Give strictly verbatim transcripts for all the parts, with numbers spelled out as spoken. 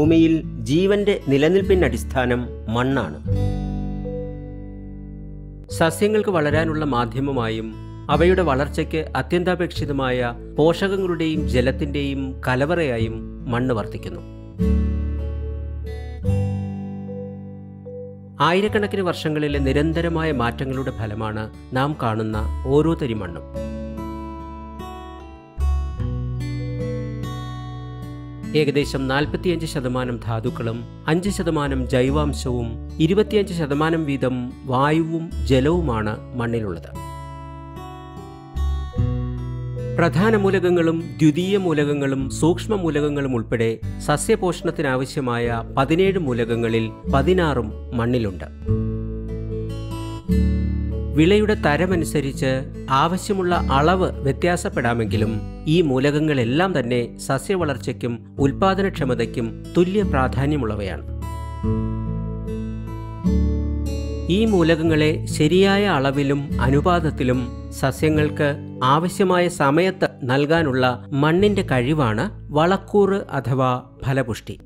ഭൂമിയിൽ ജീവന്റെ നിലനിൽപ്പിന് അടിസ്ഥാനം മണ്ണാണ്. സസ്യങ്ങൾക്ക് വളരാനുള്ള മാധ്യമമായും അവയുടെ വളർച്ചയ്ക്ക് അത്യന്താപേക്ഷിതമായ പോഷകങ്ങളുടെയും ജലത്തിന്റെയും കലവറയായും മണ്ണ് വർത്തിക്കുന്നു. ആയിരക്കണക്കിന് വർഷങ്ങളിലെ നിരന്തരമായ മാറ്റങ്ങളുടെ ഫലമാണ് നാം കാണുന്ന ഓരോ തരി മണ്ണും. ഏകദേശം നാൽപ്പത്തിയഞ്ച് ശതമാനം ധാതുക്കളും അഞ്ച് ശതമാനം ജൈവാംശവും ഇരുപത്തിയഞ്ച് ശതമാനം വീതം വായുവും ജലവുമാണ് മണ്ണിലുള്ളത്. പ്രധാന മൂലകങ്ങളും ദ്വിതീയ മൂലകങ്ങളും സൂക്ഷ്മ മൂലകങ്ങളും ഉൾപ്പെടെ സസ്യപോഷണത്തിനാവശ്യമായ പതിനേഴ് മൂലകങ്ങളിൽ പതിനാറും മണ്ണിലുണ്ട്. വിളയുടെ തരമനുസരിച്ച് ആവശ്യമുള്ള അളവ് വ്യത്യാസപ്പെടാമെങ്കിലും ഈ മൂലകങ്ങളെല്ലാം തന്നെ സസ്യവളർച്ചയ്ക്കും ഉൽപാദനക്ഷമതയ്ക്കും തുല്യ പ്രാധാന്യമുള്ളവയാണ്. ഈ മൂലകങ്ങളെ ശരിയായ അളവിലും അനുപാതത്തിലും സസ്യങ്ങൾക്ക് ആവശ്യമായ സമയത്ത് നൽകാനുള്ള മണ്ണിന്റെ കഴിവാണ് വളക്കൂറ് അഥവാ ഫലപുഷ്ടി.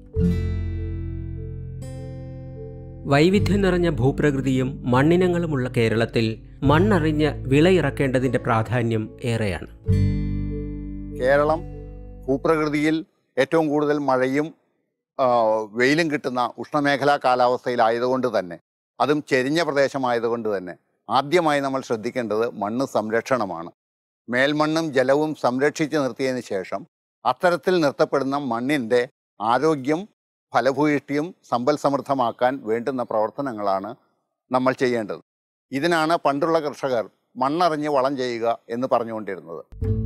വൈവിധ്യം നിറഞ്ഞ ഭൂപ്രകൃതിയും മണ്ണിനങ്ങളുമുള്ള കേരളത്തിൽ മണ്ണറിഞ്ഞ് വിളയിറക്കേണ്ടതിന്റെ പ്രാധാന്യം ഏറെയാണ്. കേരളം ഭൂപ്രകൃതിയിൽ ഏറ്റവും കൂടുതൽ മഴയും വെയിലും കിട്ടുന്ന ഉഷ്ണമേഖലാ കാലാവസ്ഥയിലായതുകൊണ്ട് തന്നെ, അതും ചെരിഞ്ഞ പ്രദേശമായതുകൊണ്ട് തന്നെ ആദ്യമായി നമ്മൾ ശ്രദ്ധിക്കേണ്ടത് മണ്ണ് സംരക്ഷണമാണ്. മേൽമണ്ണും ജലവും സംരക്ഷിച്ച് നിർത്തിയതിന് ശേഷം അത്തരത്തിൽ നിർത്തപ്പെടുന്ന മണ്ണിൻ്റെ ആരോഗ്യം ഫലഭൂയിഷ്ടിയും സമ്പൽ സമൃദ്ധമാക്കാൻ വേണ്ടുന്ന പ്രവർത്തനങ്ങളാണ് നമ്മൾ ചെയ്യേണ്ടത്. ഇതിനാണ് പണ്ടുള്ള കർഷകർ മണ്ണറിഞ്ഞ് വളം ചെയ്യുക എന്ന് പറഞ്ഞുകൊണ്ടിരുന്നത്.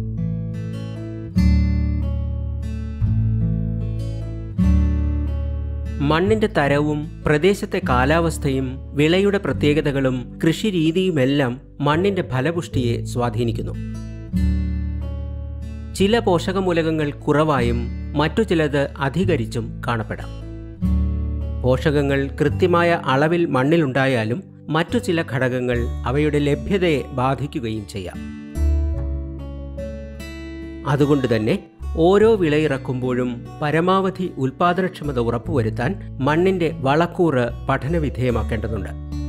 മണ്ണിന്റെ തരവും പ്രദേശത്തെ കാലാവസ്ഥയും വിളയുടെ പ്രത്യേകതകളും കൃഷിരീതിയുമെല്ലാം മണ്ണിന്റെ ഫലപുഷ്ടിയെ സ്വാധീനിക്കുന്നു. ചില പോഷകമൂലകങ്ങൾ കുറവായും മറ്റു ചിലത് അധികരിച്ചും കാണപ്പെടാം. പോഷകങ്ങൾ കൃത്യമായ അളവിൽ മണ്ണിലുണ്ടായാലും മറ്റു ചില ഘടകങ്ങൾ അവയുടെ ലഭ്യതയെ ബാധിക്കുകയും ചെയ്യാം. അതുകൊണ്ട് തന്നെ ഓരോ വിളയിറക്കുമ്പോഴും പരമാവധി ഉൽപാദനക്ഷമത ഉറപ്പുവരുത്താൻ മണ്ണിന്റെ വളക്കൂറ് പഠനവിധേയമാക്കേണ്ടതുണ്ട്.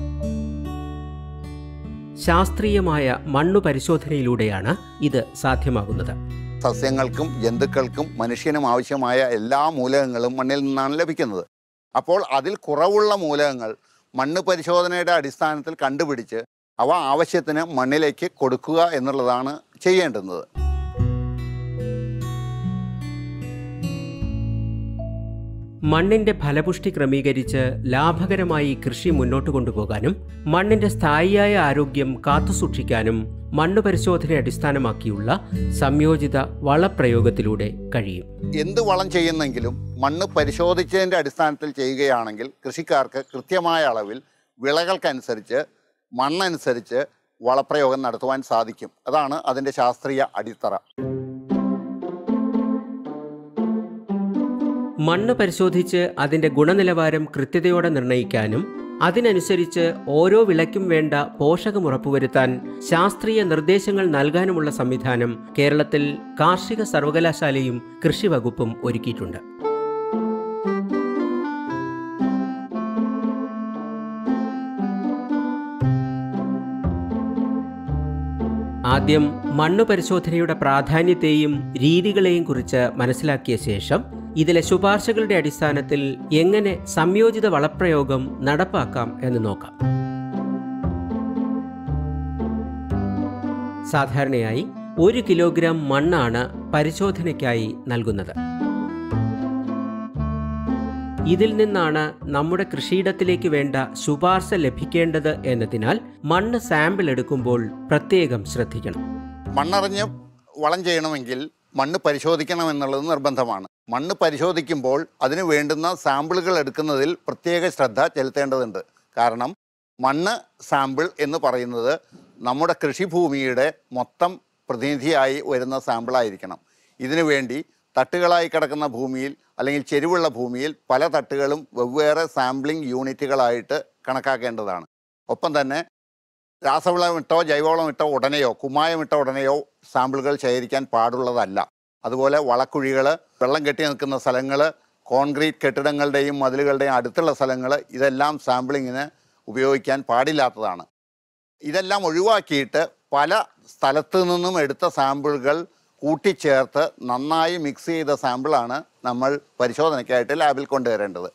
ശാസ്ത്രീയമായ മണ്ണു പരിശോധനയിലൂടെയാണ് ഇത് സാധ്യമാകുന്നത്. സസ്യങ്ങൾക്കും ജന്തുക്കൾക്കും മനുഷ്യനും ആവശ്യമായ എല്ലാ മൂലകങ്ങളും മണ്ണിൽ നിന്നാണ് ലഭിക്കുന്നത്. അപ്പോൾ അതിൽ കുറവുള്ള മൂലകങ്ങൾ മണ്ണ് പരിശോധനയുടെ അടിസ്ഥാനത്തിൽ കണ്ടുപിടിച്ച് അവ ആവശ്യത്തിന് മണ്ണിലേക്ക് കൊടുക്കുക എന്നുള്ളതാണ് ചെയ്യേണ്ടുന്നത്. മണ്ണിന്റെ ഫലപുഷ്ടി ക്രമീകരിച്ച് ലാഭകരമായി കൃഷി മുന്നോട്ട് കൊണ്ടുപോകാനും മണ്ണിന്റെ സ്ഥായിയായ ആരോഗ്യം കാത്തുസൂക്ഷിക്കാനും മണ്ണ് പരിശോധന അടിസ്ഥാനമാക്കിയുള്ള സംയോജിത വളപ്രയോഗത്തിലൂടെ കഴിയും. എന്ത് വളം ചെയ്യുന്നെങ്കിലും മണ്ണ് പരിശോധിച്ചതിൻ്റെ അടിസ്ഥാനത്തിൽ ചെയ്യുകയാണെങ്കിൽ കൃഷിക്കാർക്ക് കൃത്യമായ അളവിൽ വിളകൾക്കനുസരിച്ച് മണ്ണനുസരിച്ച് വളപ്രയോഗം നടത്തുവാൻ സാധിക്കും. അതാണ് അതിൻ്റെ ശാസ്ത്രീയ അടിത്തറ. മണ്ണ് പരിശോധിച്ച് അതിന്റെ ഗുണനിലവാരം കൃത്യതയോടെ നിർണ്ണയിക്കാനും അതിനനുസരിച്ച് ഓരോ വിളയ്ക്കും വേണ്ട പോഷകം ഉറപ്പുവരുത്താൻ ശാസ്ത്രീയ നിർദ്ദേശങ്ങൾ നൽകാനുമുള്ള സംവിധാനം കേരളത്തിൽ കാർഷിക സർവകലാശാലയും കൃഷി വകുപ്പും ഒരുക്കിയിട്ടുണ്ട്. ആദ്യം മണ്ണ് പരിശോധനയുടെ പ്രാധാന്യത്തെയും രീതികളെയും കുറിച്ച് മനസ്സിലാക്കിയ ശേഷം ഇതിലെ ശുപാർശകളുടെ അടിസ്ഥാനത്തിൽ എങ്ങനെ സംയോജിത വളപ്രയോഗം നടപ്പാക്കാം എന്ന് നോക്കാം. സാധാരണയായി ഒരു കിലോഗ്രാം മണ്ണാണ് പരിശോധനയ്ക്കായി നൽകുന്നത്. ഇതിൽ നിന്നാണ് നമ്മുടെ കൃഷിയിടത്തിലേക്ക് വേണ്ട ശുപാർശ ലഭിക്കേണ്ടത് എന്നതിനാൽ മണ്ണ് സാമ്പിൾ എടുക്കുമ്പോൾ പ്രത്യേകം ശ്രദ്ധിക്കണം. മണ്ണറിഞ്ഞ് വളം ചെയ്യണമെങ്കിൽ മണ്ണ് പരിശോധിക്കണം എന്നുള്ളത് നിർബന്ധമാണ്. മണ്ണ് പരിശോധിക്കുമ്പോൾ അതിന് വേണ്ടുന്ന സാമ്പിളുകൾ എടുക്കുന്നതിൽ പ്രത്യേക ശ്രദ്ധ ചെലുത്തേണ്ടതുണ്ട്. കാരണം മണ്ണ് സാമ്പിൾ എന്ന് പറയുന്നത് നമ്മുടെ കൃഷിഭൂമിയുടെ മൊത്തം പ്രതിനിധിയായി വരുന്ന സാമ്പിളായിരിക്കണം. ഇതിനു വേണ്ടി തട്ടുകളായി കിടക്കുന്ന ഭൂമിയിൽ അല്ലെങ്കിൽ ചെരിവുള്ള ഭൂമിയിൽ പല തട്ടുകളും വെവ്വേറെ സാമ്പിളിംഗ് യൂണിറ്റുകളായിട്ട് കണക്കാക്കേണ്ടതാണ്. ഒപ്പം തന്നെ രാസവളമിട്ടോ ജൈവവളമിട്ടോ ഉടനെയോ കുമ്മായമിട്ടോ ഉടനെയോ സാമ്പിളുകൾ ശേഖരിക്കാൻ പാടുള്ളതല്ല. അതുപോലെ വളക്കുഴികൾ, വെള്ളം കെട്ടി നിൽക്കുന്ന സ്ഥലങ്ങൾ, കോൺക്രീറ്റ് കെട്ടിടങ്ങളുടെയും മതിലുകളുടെയും അടുത്തുള്ള സ്ഥലങ്ങൾ ഇതെല്ലാം സാമ്പിളിങ്ങിന് ഉപയോഗിക്കാൻ പാടില്ലാത്തതാണ്. ഇതെല്ലാം ഒഴിവാക്കിയിട്ട് പല സ്ഥലത്തു നിന്നും എടുത്ത സാമ്പിളുകൾ കൂട്ടിച്ചേർത്ത് നന്നായി മിക്സ് ചെയ്ത സാമ്പിളാണ് നമ്മൾ പരിശോധനയ്ക്കായിട്ട് ലാബിൽ കൊണ്ടുവരേണ്ടത്.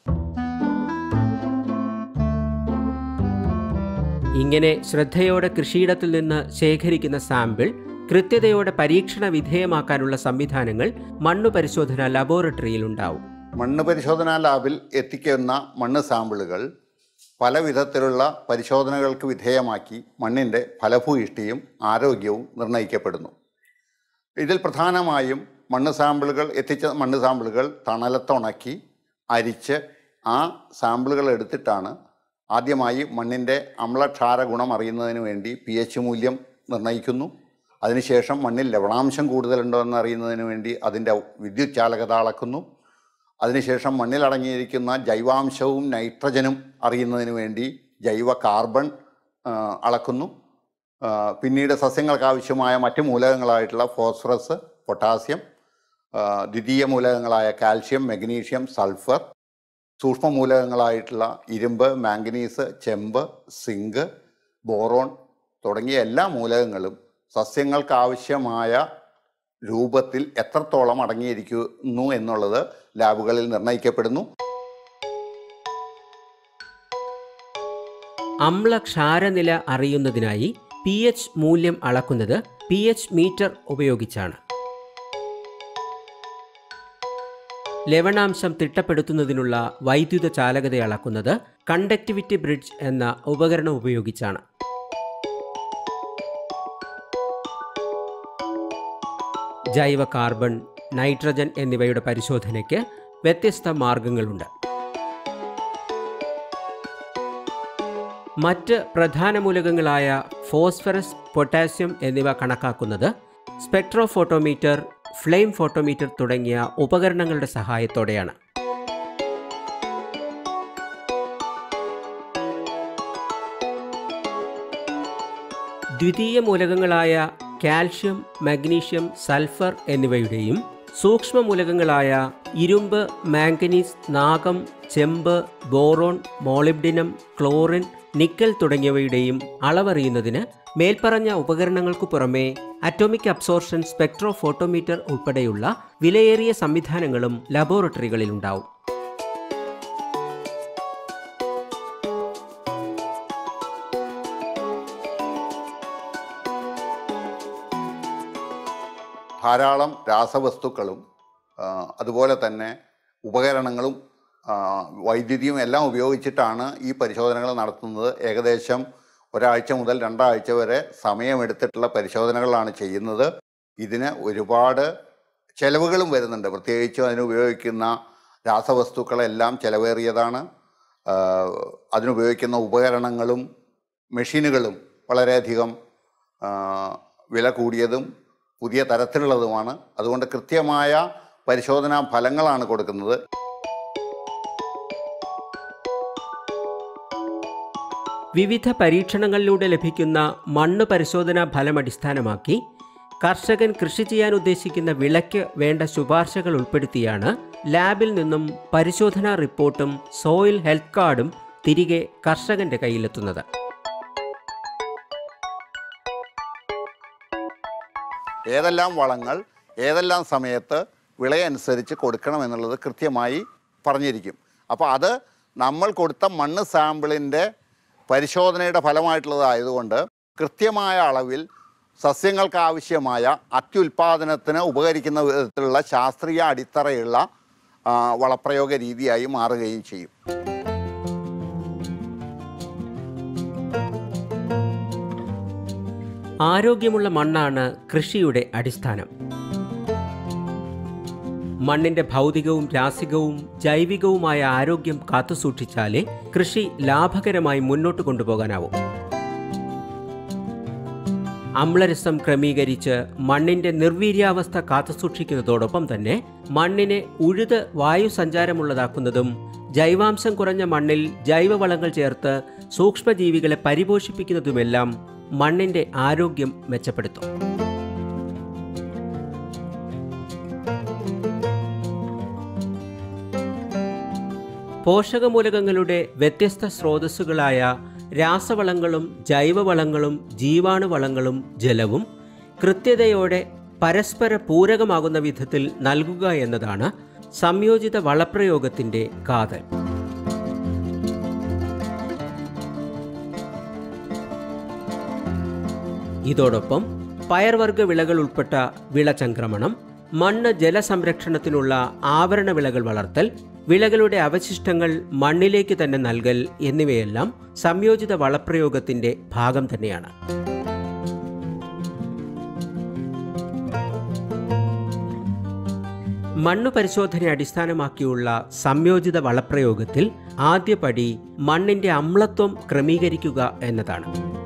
ഇങ്ങനെ ശ്രദ്ധയോടെ കൃഷിയിടത്തിൽ നിന്ന് ശേഖരിക്കുന്ന സാമ്പിൾ കൃത്യതയോടെ പരീക്ഷണ വിധേയമാക്കാനുള്ള സംവിധാനങ്ങൾ മണ്ണ് പരിശോധനാ ലബോറട്ടറിയിൽ ഉണ്ടാവും. മണ്ണ് പരിശോധനാ ലാബിൽ എത്തിക്കുന്ന മണ്ണ് സാമ്പിളുകൾ പല വിധത്തിലുള്ള പരിശോധനകൾക്ക് വിധേയമാക്കി മണ്ണിൻ്റെ ഫലഭൂയിഷ്ടിയും ആരോഗ്യവും നിർണ്ണയിക്കപ്പെടുന്നു. ഇതിൽ പ്രധാനമായും മണ്ണ് സാമ്പിളുകൾ എത്തിച്ച മണ്ണ് സാമ്പിളുകൾ തണലത്തുണക്കി അരിച്ച് ആ സാമ്പിളുകൾ എടുത്തിട്ടാണ് ആദ്യമായി മണ്ണിൻ്റെ അമ്ലക്ഷാര ഗുണം അറിയുന്നതിന് വേണ്ടി പി എച്ച് മൂല്യം നിർണ്ണയിക്കുന്നു. അതിനുശേഷം മണ്ണിൽ ലവണാംശം കൂടുതലുണ്ടോ എന്ന് അറിയുന്നതിന് വേണ്ടി അതിൻ്റെ വിദ്യുത് ചാലകത അളക്കുന്നു. അതിനുശേഷം മണ്ണിൽ അടങ്ങിയിരിക്കുന്ന ജൈവാംശവും നൈട്രജനും അറിയുന്നതിന് വേണ്ടി ജൈവ കാർബൺ അളക്കുന്നു. പിന്നീട് സസ്യങ്ങൾക്ക് ആവശ്യമായ മറ്റ് മൂലകങ്ങളായിട്ടുള്ള ഫോസ്ഫറസ്, പൊട്ടാസ്യം, ദ്വിതീയ മൂലകങ്ങളായ കാൽഷ്യം, മഗ്നീഷ്യം, സൾഫർ, സൂക്ഷ്മ മൂലകങ്ങളായിട്ടുള്ള ഇരുമ്പ്, മാംഗനീസ്, ചെമ്പ്, സിങ്ക്, ബോറോൺ തുടങ്ങിയ എല്ലാ മൂലകങ്ങളും സസ്യങ്ങൾക്ക് ആവശ്യമായ രൂപത്തിൽ എത്രത്തോളം അടങ്ങിയിരിക്കുന്നു എന്നുള്ളത് ലാബുകളിൽ നിർണ്ണയിക്കപ്പെടുന്നു. അമ്ലക്ഷാരനില അറിയുന്നതിനായി പി എച്ച് മൂല്യം അളക്കുന്നത് പി എച്ച് മീറ്റർ ഉപയോഗിച്ചാണ്. ലവണാംശം തിട്ടപ്പെടുത്തുന്നതിനുള്ള വൈദ്യുത ചാലകത അളക്കുന്നത് കണ്ടക്ടിവിറ്റി ബ്രിഡ്ജ് എന്ന ഉപകരണം ഉപയോഗിച്ചാണ്. ജൈവ കാർബൺ, നൈട്രജൻ എന്നിവയുടെ പരിശോധനയ്ക്ക് വ്യത്യസ്ത മാർഗങ്ങളുണ്ട്. മറ്റ് പ്രധാന മൂലകങ്ങളായ ഫോസ്ഫറസ്, പൊട്ടാസ്യം എന്നിവ കണക്കാക്കുന്നത് സ്പെക്ട്രോഫോട്ടോമീറ്റർ, ഫ്ലെയിം ഫോട്ടോമീറ്റർ തുടങ്ങിയ ഉപകരണങ്ങളുടെ സഹായത്തോടെയാണ്. ദ്വിതീയ മൂലകങ്ങളായ കാൽഷ്യം, മഗ്നീഷ്യം, സൾഫർ എന്നിവയുടെയും സൂക്ഷ്മ മൂലകങ്ങളായ ഇരുമ്പ്, മാംഗനീസ്, നാഗം, ചെമ്പ്, ബോറോൺ, മോളിബ്ഡിനം, ക്ലോറിൻ, നിക്കൽ തുടങ്ങിയവയുടെയും അളവറിയുന്നതിന് മേൽപ്പറഞ്ഞ ഉപകരണങ്ങൾക്കു പുറമെ അറ്റോമിക് അബ്സോർഷൻ സ്പെക്ട്രോഫോട്ടോമീറ്റർ ഉൾപ്പെടെയുള്ള വിലയേറിയ സംവിധാനങ്ങളും ലബോറട്ടറികളിലുണ്ടാവും. ധാരാളം രാസവസ്തുക്കളും അതുപോലെ തന്നെ ഉപകരണങ്ങളും വൈദ്യുതിയും എല്ലാം ഉപയോഗിച്ചിട്ടാണ് ഈ പരിശോധനകൾ നടത്തുന്നത്. ഏകദേശം ഒരാഴ്ച മുതൽ രണ്ടാഴ്ച വരെ സമയമെടുത്തിട്ടുള്ള പരിശോധനകളാണ് ചെയ്യുന്നത്. ഇതിന് ഒരുപാട് ചെലവുകളും വരുന്നുണ്ട്. പ്രത്യേകിച്ചും അതിന് ഉപയോഗിക്കുന്ന രാസവസ്തുക്കളെല്ലാം ചിലവേറിയതാണ്. അതിനുപയോഗിക്കുന്ന ഉപകരണങ്ങളും മെഷീനുകളും വളരെയധികം വില കൂടിയതും പുതിയ തരത്തിലുള്ളതുമാണ്. അതുകൊണ്ട് കൃത്യമായ പരിശോധനാ ഫലങ്ങളാണ് കൊടുക്കുന്നത്. വിവിധ പരീക്ഷണങ്ങളിലൂടെ ലഭിക്കുന്ന മണ്ണ് പരിശോധനാ ഫലം അടിസ്ഥാനമാക്കി കർഷകൻ കൃഷി ചെയ്യാൻ ഉദ്ദേശിക്കുന്ന വിളയ്ക്ക് വേണ്ട ശുപാർശകൾ ഉൾപ്പെടുത്തിയാണ് ലാബിൽ നിന്നും പരിശോധനാ റിപ്പോർട്ടും സോയിൽ ഹെൽത്ത് കാർഡും തിരികെ കർഷകന്റെ കയ്യിലെത്തുന്നത്. ഏതെല്ലാം വളങ്ങൾ ഏതെല്ലാം സമയത്ത് വിളയനുസരിച്ച് കൊടുക്കണമെന്നുള്ളത് കൃത്യമായി പറഞ്ഞിരിക്കും. അപ്പോൾ അത് നമ്മൾ കൊടുത്ത മണ്ണ് സാമ്പിളിൻ്റെ പരിശോധനയുടെ ഫലമായിട്ടുള്ളതായതുകൊണ്ട് കൃത്യമായ അളവിൽ സസ്യങ്ങൾക്ക് ആവശ്യമായ അത്യുൽപാദനത്തിന് ഉപകരിക്കുന്ന വിധത്തിലുള്ള ശാസ്ത്രീയ അടിത്തറയുള്ള വളപ്രയോഗ രീതിയായി മാറുകയും ചെയ്യും. ആരോഗ്യമുള്ള മണ്ണാണ് കൃഷിയുടെ അടിസ്ഥാനം. മണ്ണിന്റെ ഭൗതികവും രാസികവും ജൈവികവുമായ ആരോഗ്യം കാത്തുസൂക്ഷിച്ചാലേ കൃഷി ലാഭകരമായി മുന്നോട്ട് കൊണ്ടുപോകാനാവും. അമ്ലരസം ക്രമീകരിച്ച് മണ്ണിന്റെ നിർവീര്യാവസ്ഥ കാത്തുസൂക്ഷിക്കുന്നതോടൊപ്പം തന്നെ മണ്ണിനെ ഉഴുത് വായു സഞ്ചാരമുള്ളതാക്കുന്നതും ജൈവാംശം കുറഞ്ഞ മണ്ണിൽ ജൈവവളങ്ങൾ ചേർത്ത് സൂക്ഷ്മജീവികളെ പരിപോഷിപ്പിക്കുന്നതുമെല്ലാം മണ്ണിന്റെ ആരോഗ്യം മെച്ചപ്പെടുത്തും. പോഷകമൂലകങ്ങളുടെ വ്യത്യസ്ത സ്രോതസ്സുകളായ രാസവളങ്ങളും ജൈവവളങ്ങളും ജീവാണുവളങ്ങളും ജലവും കൃത്യതയോടെ പരസ്പര പൂരകമാകുന്ന വിധത്തിൽ നൽകുക എന്നതാണ് സംയോജിത വളപ്രയോഗത്തിൻ്റെ കാതൽ. ഇതോടൊപ്പം പയർവർഗ വിളകൾ ഉൾപ്പെട്ട വിളചംക്രമണം, മണ്ണ് ജലസംരക്ഷണത്തിനുള്ള ആവരണ വിളകൾ വളർത്തൽ, വിളകളുടെ അവശിഷ്ടങ്ങൾ മണ്ണിലേക്ക് തന്നെ നൽകൽ എന്നിവയെല്ലാം സംയോജിത വളപ്രയോഗത്തിൻ്റെ ഭാഗം തന്നെയാണ്. മണ്ണു പരിശോധന അടിസ്ഥാനമാക്കിയുള്ള സംയോജിത വളപ്രയോഗത്തിൽ ആദ്യപടി മണ്ണിന്റെ അമ്ലത്വം ക്രമീകരിക്കുക എന്നതാണ്.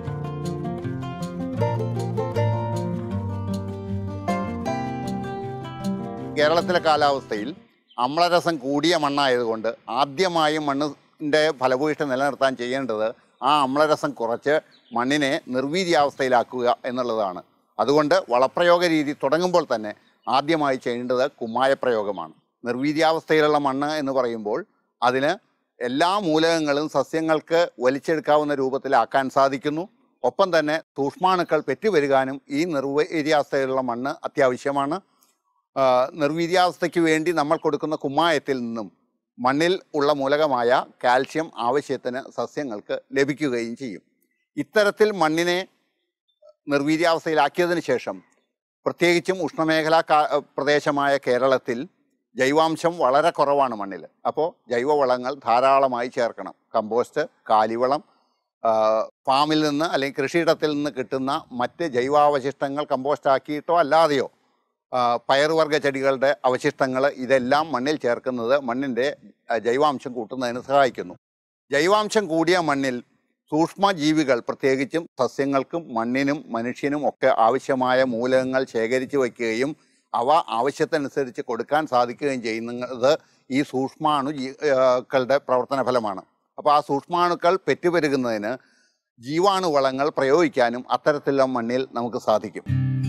കേരളത്തിലെ കാലാവസ്ഥയിൽ അമ്ലരസം കൂടിയ മണ്ണായതുകൊണ്ട് ആദ്യമായും മണ്ണിൻ്റെ ഫലഭൂയിഷ്ഠി നിലനിർത്താൻ ചെയ്യേണ്ടത് ആ അമ്ലരസം കുറച്ച് മണ്ണിനെ നിർവീര്യാവസ്ഥയിലാക്കുക എന്നുള്ളതാണ്. അതുകൊണ്ട് വളപ്രയോഗ രീതി തുടങ്ങുമ്പോൾ തന്നെ ആദ്യമായി ചെയ്യേണ്ടത് കുമ്മായ പ്രയോഗമാണ്. നിർവീര്യാവസ്ഥയിലുള്ള മണ്ണ് എന്ന് പറയുമ്പോൾ അതിന് എല്ലാ മൂലകങ്ങളും സസ്യങ്ങൾക്ക് വലിച്ചെടുക്കാവുന്ന രൂപത്തിലാക്കാൻ സാധിക്കുന്നു. ഒപ്പം തന്നെ സൂക്ഷ്മാണുക്കൾ പെറ്റുവരുവാനും ഈ നിർവീര്യാവസ്ഥയിലുള്ള മണ്ണ് അത്യാവശ്യമാണ്. നിർവീര്യാവസ്ഥയ്ക്ക് വേണ്ടി നമ്മൾ കൊടുക്കുന്ന കുമ്മായത്തിൽ നിന്നും മണ്ണിൽ ഉള്ള മൂലകമായ കാൽഷ്യം ആവശ്യത്തിന് സസ്യങ്ങൾക്ക് ലഭിക്കുകയും ചെയ്യും. ഇത്തരത്തിൽ മണ്ണിനെ നിർവീര്യാവസ്ഥയിലാക്കിയതിന് ശേഷം പ്രത്യേകിച്ചും ഉഷ്ണമേഖലാ പ്രദേശമായ കേരളത്തിൽ ജൈവാംശം വളരെ കുറവാണ് മണ്ണിൽ. അപ്പോൾ ജൈവവളങ്ങൾ ധാരാളമായി ചേർക്കണം. കമ്പോസ്റ്റ്, കാലിവളം, ഫാമിൽ നിന്ന് അല്ലെങ്കിൽ കൃഷിയിടത്തിൽ നിന്ന് കിട്ടുന്ന മറ്റ് ജൈവാവശിഷ്ടങ്ങൾ കമ്പോസ്റ്റാക്കിയിട്ടോ അല്ലാതെയോ പയറുവർഗ ചെടികളുടെ അവശിഷ്ടങ്ങൾ ഇതെല്ലാം മണ്ണിൽ ചേർക്കുന്നത് മണ്ണിൻ്റെ ജൈവാംശം കൂട്ടുന്നതിന് സഹായിക്കുന്നു. ജൈവാംശം കൂടിയ മണ്ണിൽ സൂക്ഷ്മജീവികൾ പ്രത്യേകിച്ചും സസ്യങ്ങൾക്കും മണ്ണിനും മനുഷ്യനും ഒക്കെ ആവശ്യമായ മൂലകങ്ങൾ ശേഖരിച്ചു വയ്ക്കുകയും അവ ആവശ്യത്തിനനുസരിച്ച് കൊടുക്കാൻ സാധിക്കുകയും ചെയ്യുന്നത് ഈ സൂക്ഷ്മാണു ജീക്കളുടെ പ്രവർത്തന ഫലമാണ്. അപ്പോൾ ആ സൂക്ഷ്മാണുക്കൾ പെറ്റുപെരുകുന്നതിന് ജീവാണുവളങ്ങൾ പ്രയോഗിക്കാനും അത്തരത്തിലുള്ള മണ്ണിൽ നമുക്ക് സാധിക്കും.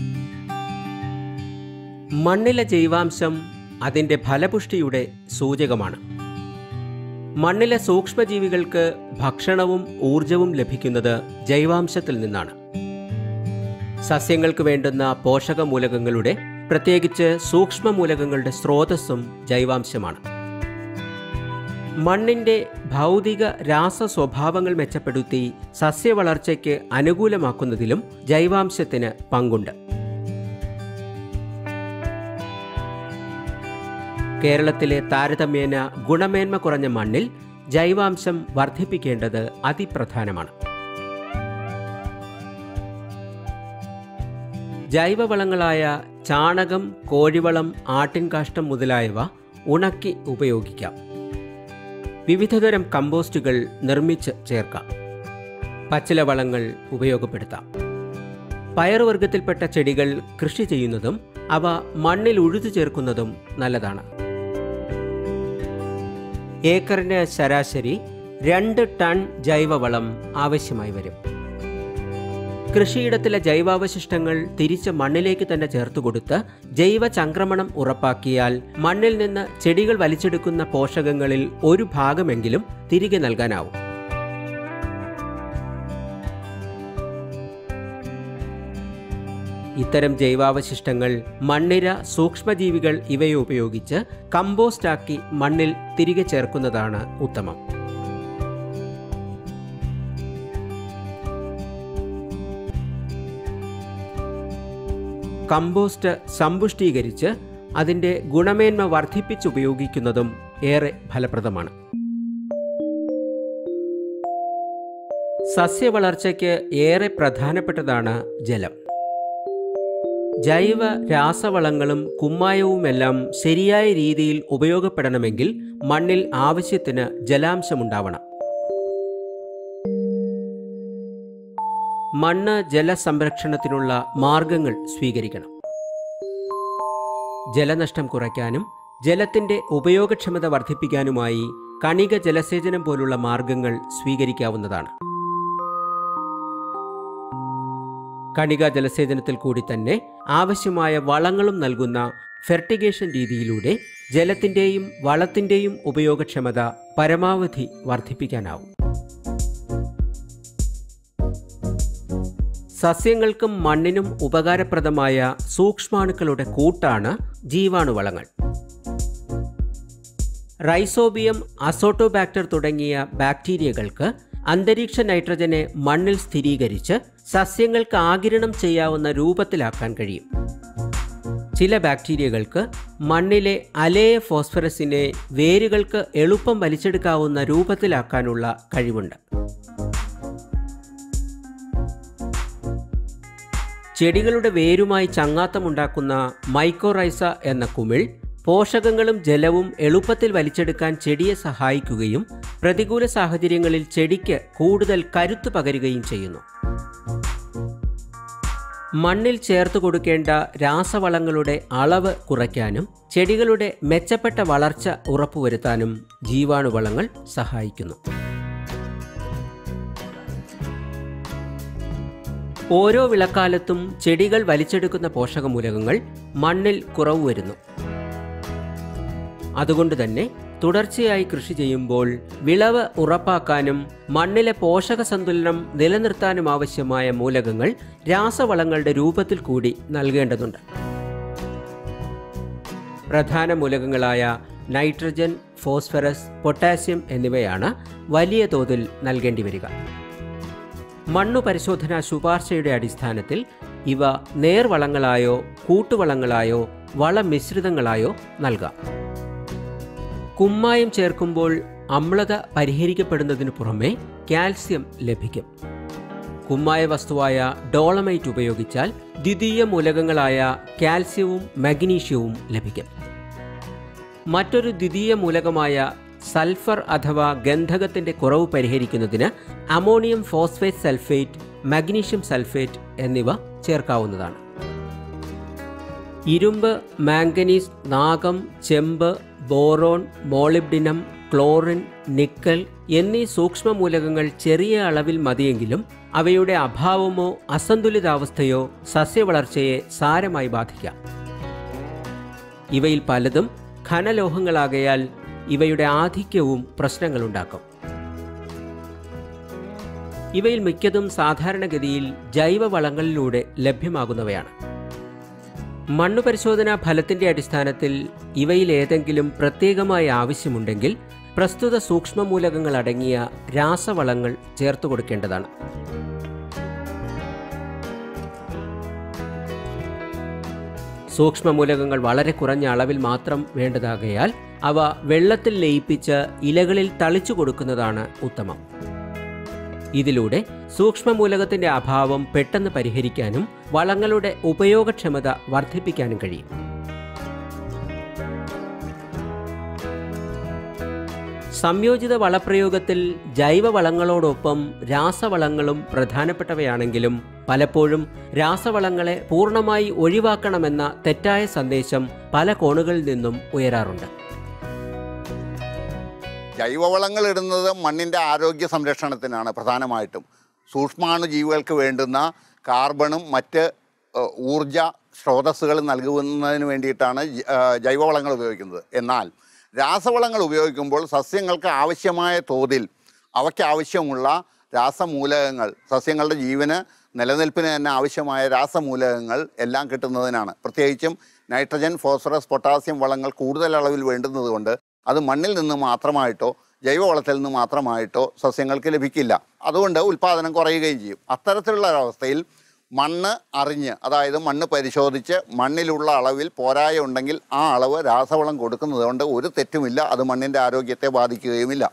മണ്ണിലെ ജൈവാംശം അതിൻ്റെ ഫലപുഷ്ടിയുടെ സൂചകമാണ്. മണ്ണിലെ സൂക്ഷ്മജീവികൾക്ക് ഭക്ഷണവും ഊർജവും ലഭിക്കുന്നത് ജൈവാംശത്തിൽ നിന്നാണ്. സസ്യങ്ങൾക്ക് വേണ്ടുന്ന പോഷകമൂലകങ്ങളുടെ, പ്രത്യേകിച്ച് സൂക്ഷ്മമൂലകങ്ങളുടെ സ്രോതസ്സും ജൈവാംശമാണ്. മണ്ണിൻ്റെ ഭൗതിക രാസ സ്വഭാവങ്ങൾ മെച്ചപ്പെടുത്തി സസ്യവളർച്ചയ്ക്ക് അനുകൂലമാക്കുന്നതിലും ജൈവാംശത്തിന് പങ്കുണ്ട്. കേരളത്തിലെ താരതമ്യേന ഗുണമേന്മ കുറഞ്ഞ മണ്ണിൽ ജൈവാംശം വർദ്ധിപ്പിക്കേണ്ടത് അതിപ്രധാനമാണ്. ജൈവവളങ്ങളായ ചാണകം, കോഴിവളം, ആട്ടിൻകാഷ്ടം മുതലായവ ഉണക്കി ഉപയോഗിക്കാം. വിവിധതരം കമ്പോസ്റ്റുകൾ നിർമ്മിച്ച് ചേർക്കാം. പച്ചിലവളങ്ങൾ ഉപയോഗപ്പെടുത്താം. പയറുവർഗത്തിൽപ്പെട്ട ചെടികൾ കൃഷി ചെയ്യുന്നതും അവ മണ്ണിൽ ഉഴുതു ചേർക്കുന്നതും നല്ലതാണ്. ഏക്കറിന് ശരാശരി രണ്ട് ടൺ ജൈവവളം ആവശ്യമായി വരും. കൃഷിയിടത്തിലെ ജൈവാവശിഷ്ടങ്ങൾ തിരിച്ച് മണ്ണിലേക്ക് തന്നെ ചേർത്തുകൊടുത്ത് ജൈവ ചംക്രമണം ഉറപ്പാക്കിയാൽ മണ്ണിൽ നിന്ന് ചെടികൾ വലിച്ചെടുക്കുന്ന പോഷകങ്ങളിൽ ഒരു ഭാഗമെങ്കിലും തിരികെ നൽകാനാവും. ഇത്തരം ജൈവാവശിഷ്ടങ്ങൾ മണ്ണിര, സൂക്ഷ്മജീവികൾ ഇവയെ ഉപയോഗിച്ച് കമ്പോസ്റ്റാക്കി മണ്ണിൽ തിരികെ ചേർക്കുന്നതാണ് ഉത്തമം. കമ്പോസ്റ്റ് സമ്പുഷ്ടീകരിച്ച് അതിൻ്റെ ഗുണമേന്മ വർദ്ധിപ്പിച്ചുപയോഗിക്കുന്നതും ഏറെ ഫലപ്രദമാണ്. സസ്യവളർച്ചയ്ക്ക് ഏറെ പ്രധാനപ്പെട്ടതാണ് ജലം. ജൈവ രാസവളങ്ങളും കുമ്മായവുമെല്ലാം ശരിയായ രീതിയിൽ ഉപയോഗപ്പെടണമെങ്കിൽ മണ്ണിൽ ആവശ്യത്തിന് ജലാംശമുണ്ടാവണം. മണ്ണ് ജലസംരക്ഷണത്തിനുള്ള മാർഗങ്ങൾ സ്വീകരിക്കണം. ജലനഷ്ടം കുറയ്ക്കാനും ജലത്തിൻ്റെ ഉപയോഗക്ഷമത വർദ്ധിപ്പിക്കാനുമായി കണിക ജലസേചനം പോലുള്ള മാർഗങ്ങൾ സ്വീകരിക്കാവുന്നതാണ്. കണിക ജലസേചനത്തിൽ കൂടി തന്നെ ആവശ്യമായ വളങ്ങളും നൽകുന്ന ഫെർട്ടിഗേഷൻ രീതിയിലൂടെ ജലത്തിൻ്റെയും വളത്തിൻ്റെയും ഉപയോഗക്ഷമത പരമാവധി വർദ്ധിപ്പിക്കാനാവും. സസ്യങ്ങൾക്കും മണ്ണിനും ഉപകാരപ്രദമായ സൂക്ഷ്മാണുക്കളുടെ കൂട്ടാണ് ജീവാണുവളങ്ങൾ. റൈസോബിയം, അസോട്ടോബാക്ടർ തുടങ്ങിയ ബാക്ടീരിയകൾക്ക് അന്തരീക്ഷ നൈട്രജനെ മണ്ണിൽ സ്ഥിരീകരിച്ച് സസ്യങ്ങൾക്ക് ആഗിരണം ചെയ്യാവുന്ന രൂപത്തിലാക്കാൻ കഴിയും. ചില ബാക്ടീരിയകൾക്ക് മണ്ണിലെ അലേയ ഫോസ്ഫറസിനെ വേരുകൾക്ക് എളുപ്പം വലിച്ചെടുക്കാവുന്ന രൂപത്തിലാക്കാനുള്ള കഴിവുണ്ട്. ചെടികളുടെ വേരുമായി ചങ്ങാത്തമുണ്ടാക്കുന്ന മൈക്കോറൈസ എന്ന കുമിൾ പോഷകങ്ങളും ജലവും എളുപ്പത്തിൽ വലിച്ചെടുക്കാൻ ചെടിയെ സഹായിക്കുകയും പ്രതികൂല സാഹചര്യങ്ങളിൽ ചെടിക്ക് കൂടുതൽ കരുത്ത് പകരുകയും ചെയ്യുന്നു. മണ്ണിൽ ചേർത്ത് കൊടുക്കേണ്ട രാസവളങ്ങളുടെ അളവ് കുറയ്ക്കാനും ചെടികളുടെ മെച്ചപ്പെട്ട വളർച്ച ഉറപ്പുവരുത്താനും ജീവാണുവളങ്ങൾ സഹായിക്കുന്നു. ഓരോ വിളക്കാലത്തും ചെടികൾ വലിച്ചെടുക്കുന്ന പോഷകമൂലകങ്ങൾ മണ്ണിൽ കുറവ് വരുന്നു. അതുകൊണ്ട് തന്നെ തുടർച്ചയായി കൃഷി ചെയ്യുമ്പോൾ വിളവ് ഉറപ്പാക്കാനും മണ്ണിലെ പോഷക സന്തുലനം നിലനിർത്താനും ആവശ്യമായ മൂലകങ്ങൾ രാസവളങ്ങളുടെ രൂപത്തിൽ കൂടി നൽകേണ്ടതുണ്ട്. പ്രധാന മൂലകങ്ങളായ നൈട്രജൻ, ഫോസ്ഫറസ്, പൊട്ടാസ്യം എന്നിവയാണ് വലിയ തോതിൽ നൽകേണ്ടി വരിക. മണ്ണു പരിശോധനാ ശുപാർശയുടെ അടിസ്ഥാനത്തിൽ ഇവ നേർവളങ്ങളായോ കൂട്ടുവളങ്ങളായോ വളമിശ്രിതങ്ങളായോ നൽകാം. കുമ്മായം ചേർക്കുമ്പോൾ അമ്ലത പരിഹരിക്കപ്പെടുന്നതിനു പുറമെ കാൽസ്യം ലഭിക്കും. കുമ്മായ വസ്തുവായ ഡോളമൈറ്റ് ഉപയോഗിച്ചാൽ ദ്വിതീയ മൂലകങ്ങളായ കാൽസ്യവും മഗ്നീഷ്യവും ലഭിക്കും. മറ്റൊരു ദ്വിതീയ മൂലകമായ സൾഫർ അഥവാ ഗന്ധകത്തിന്റെ കുറവ് പരിഹരിക്കുന്നതിന് ammonium phosphate sulphate, magnesium sulphate എന്നിവ ചേർക്കാവുന്നതാണ്. ഇരുമ്പ്, മാംഗനീസ്, നാഗം, ചെമ്പ്, ബോറോൺ, മോളിബ്ഡിനം, ക്ലോറിൻ, നിക്കൽ എന്നീ സൂക്ഷ്മ മൂലകങ്ങൾ ചെറിയ അളവിൽ മതിയെങ്കിലും അവയുടെ അഭാവമോ അസന്തുലിതാവസ്ഥയോ സസ്യവളർച്ചയെ സാരമായി ബാധിക്കാം. ഇവയിൽ പലതും ഘനലോഹങ്ങളാകയാൽ ഇവയുടെ ആധിക്യവും പ്രശ്നങ്ങളുണ്ടാക്കും. ഇവയിൽ മിക്കതും സാധാരണഗതിയിൽ ജൈവവളങ്ങളിലൂടെ ലഭ്യമാകുന്നവയാണ്. മണ്ണു പരിശോധനാ ഫലത്തിന്റെ അടിസ്ഥാനത്തിൽ ഇവയിൽ ഏതെങ്കിലും പ്രത്യേകമായി ആവശ്യമുണ്ടെങ്കിൽ പ്രസ്തുത സൂക്ഷ്മമൂലകങ്ങൾ അടങ്ങിയ രാസവളങ്ങൾ ചേർത്തു കൊടുക്കേണ്ടതാണ്. സൂക്ഷ്മമൂലകങ്ങൾ വളരെ കുറഞ്ഞ അളവിൽ മാത്രം വേണ്ടതാകയാൽ അവ വെള്ളത്തിൽ ലയിപ്പിച്ച് ഇലകളിൽ തളിച്ചു കൊടുക്കുന്നതാണ് ഉത്തമം. ഇതിലൂടെ സൂക്ഷ്മമൂലകത്തിന്റെ അഭാവം പെട്ടെന്ന് പരിഹരിക്കാനും വളങ്ങളുടെ ഉപയോഗക്ഷമത വർദ്ധിപ്പിക്കാനും കഴിയും. സംയോജിത വളപ്രയോഗത്തിൽ ജൈവവളങ്ങളോടൊപ്പം രാസവളങ്ങളും പ്രധാനപ്പെട്ടവയാണെങ്കിലും പലപ്പോഴും രാസവളങ്ങളെ പൂർണ്ണമായി ഒഴിവാക്കണമെന്ന തെറ്റായ സന്ദേശം പല കോണുകളിൽ നിന്നും ഉയരാറുണ്ട്. ജൈവവളങ്ങൾ ഇടുന്നത് മണ്ണിൻ്റെ ആരോഗ്യ സംരക്ഷണത്തിനാണ് പ്രധാനമായിട്ടും. സൂക്ഷ്മാണു ജീവികൾക്ക് വേണ്ടുന്ന കാർബണും മറ്റ് ഊർജ സ്രോതസ്സുകളും നൽകുന്നതിന് വേണ്ടിയിട്ടാണ് ജൈവവളങ്ങൾ ഉപയോഗിക്കുന്നത്. എന്നാൽ രാസവളങ്ങൾ ഉപയോഗിക്കുമ്പോൾ സസ്യങ്ങൾക്ക് ആവശ്യമായ തോതിൽ അവയ്ക്ക് ആവശ്യമുള്ള രാസമൂലകങ്ങൾ, സസ്യങ്ങളുടെ ജീവന് നിലനിൽപ്പിന് തന്നെ ആവശ്യമായ രാസമൂലകങ്ങൾ എല്ലാം കിട്ടുന്നതിനാണ്. പ്രത്യേകിച്ചും നൈട്രജൻ, ഫോസ്ഫറസ്, പൊട്ടാസ്യം വളങ്ങൾ കൂടുതൽ അളവിൽ വേണ്ടുന്നതുകൊണ്ട് അത് മണ്ണിൽ നിന്ന് മാത്രമായിട്ടോ ജൈവവളത്തിൽ നിന്ന് മാത്രമായിട്ടോ സസ്യങ്ങൾക്ക് ലഭിക്കില്ല. അതുകൊണ്ട് ഉൽപ്പാദനം കുറയുകയും ചെയ്യും. അത്തരത്തിലുള്ള ഒരവസ്ഥയിൽ മണ്ണ് അറിഞ്ഞ്, അതായത് മണ്ണ് പരിശോധിച്ച് മണ്ണിലുള്ള അളവിൽ പോരായ ഉണ്ടെങ്കിൽ ആ അളവ് രാസവളം കൊടുക്കുന്നത് കൊണ്ട് ഒരു തെറ്റുമില്ല. അത് മണ്ണിൻ്റെ ആരോഗ്യത്തെ ബാധിക്കുകയുമില്ല.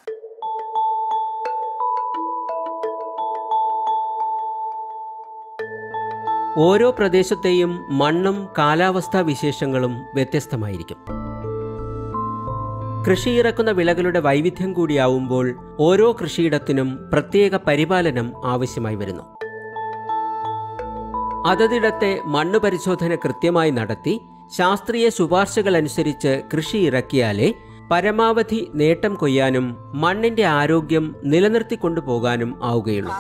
ഓരോ പ്രദേശത്തെയും മണ്ണും കാലാവസ്ഥാ വിശേഷങ്ങളും വ്യത്യസ്തമായിരിക്കും. കൃഷിയിറക്കുന്ന വിളകളുടെ വൈവിധ്യം കൂടിയാവുമ്പോൾ ഓരോ കൃഷിയിടത്തിനും പ്രത്യേക പരിപാലനം ആവശ്യമായി വരുന്നു. അതതിടത്തെ മണ്ണ് പരിശോധന കൃത്യമായി നടത്തി ശാസ്ത്രീയ ശുപാർശകൾ അനുസരിച്ച് കൃഷി ഇറക്കിയാലേ പരമാവധി നേട്ടം കൊയ്യാനും മണ്ണിന്റെ ആരോഗ്യം നിലനിർത്തിക്കൊണ്ടുപോകാനും ആവുകയുള്ളൂ.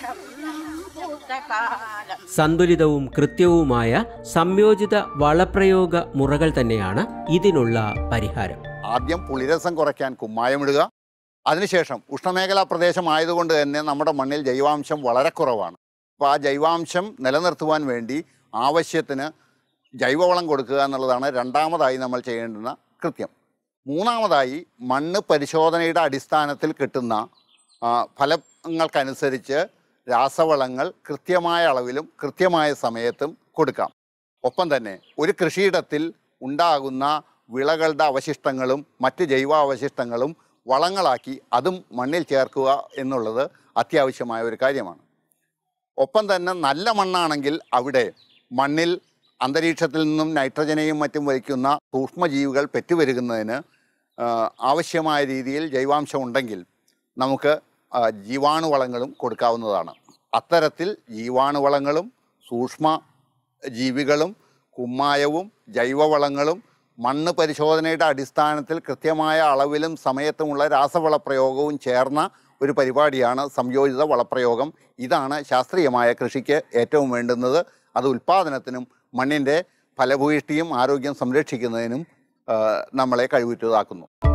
സന്തുലിതവും കൃത്യവുമായ സംയോജിത വളപ്രയോഗ മുറകൾ തന്നെയാണ് ഇതിനുള്ള പരിഹാരം. ആദ്യം പുളിരസം കുറയ്ക്കാൻ കുമ്മായമിടുക, അതിനുശേഷം ഉഷ്ണമേഖലാ പ്രദേശമായതുകൊണ്ട് തന്നെ നമ്മുടെ മണ്ണിൽ ജൈവാംശം വളരെ കുറവാണ്. അപ്പോൾ ആ ജൈവാംശം നിലനിർത്തുവാൻ വേണ്ടി ആവശ്യത്തിന് ജൈവവളം കൊടുക്കുക എന്നുള്ളതാണ് രണ്ടാമതായി നമ്മൾ ചെയ്യേണ്ടുന്ന കൃത്യം. മൂന്നാമതായി മണ്ണ് പരിശോധനയുടെ അടിസ്ഥാനത്തിൽ കിട്ടുന്ന ഫലങ്ങൾക്കനുസരിച്ച് രാസവളങ്ങൾ കൃത്യമായ അളവിലും കൃത്യമായ സമയത്തും കൊടുക്കാം. ഒപ്പം തന്നെ ഒരു കൃഷിയിടത്തിൽ ഉണ്ടാകുന്ന വിളകളുടെ അവശിഷ്ടങ്ങളും മറ്റ് ജൈവാവശിഷ്ടങ്ങളും വളങ്ങളാക്കി അതും മണ്ണിൽ ചേർക്കുക എന്നുള്ളത് അത്യാവശ്യമായ ഒരു കാര്യമാണ്. ഒപ്പം തന്നെ നല്ല മണ്ണാണെങ്കിൽ അവിടെ മണ്ണിൽ അന്തരീക്ഷത്തിൽ നിന്നും നൈട്രജനെയും മറ്റും വഹിക്കുന്ന സൂക്ഷ്മജീവികൾ പെറ്റുപെരുകുന്നതിന് ആവശ്യമായ രീതിയിൽ ജൈവാംശം ഉണ്ടെങ്കിൽ നമുക്ക് ജീവാണുവളങ്ങളും കൊടുക്കാവുന്നതാണ്. അത്തരത്തിൽ ജീവാണുവളങ്ങളും സൂക്ഷ്മ ജീവികളും കുമ്മായവും ജൈവവളങ്ങളും മണ്ണ് പരിശോധനയുടെ അടിസ്ഥാനത്തിൽ കൃത്യമായ അളവിലും സമയത്തുമുള്ള രാസവളപ്രയോഗവും ചേർന്ന ഒരു പരിപാടിയാണ് സംയോജിത വളപ്രയോഗം. ഇതാണ് ശാസ്ത്രീയമായ കൃഷിക്ക് ഏറ്റവും വേണ്ടുന്നത്. അത് ഉൽപ്പാദനത്തിനും മണ്ണിൻ്റെ ഫലഭൂയിഷ്ടിയും ആരോഗ്യം സംരക്ഷിക്കുന്നതിനും നമ്മളെ കഴിവുറ്റതാക്കുന്നു.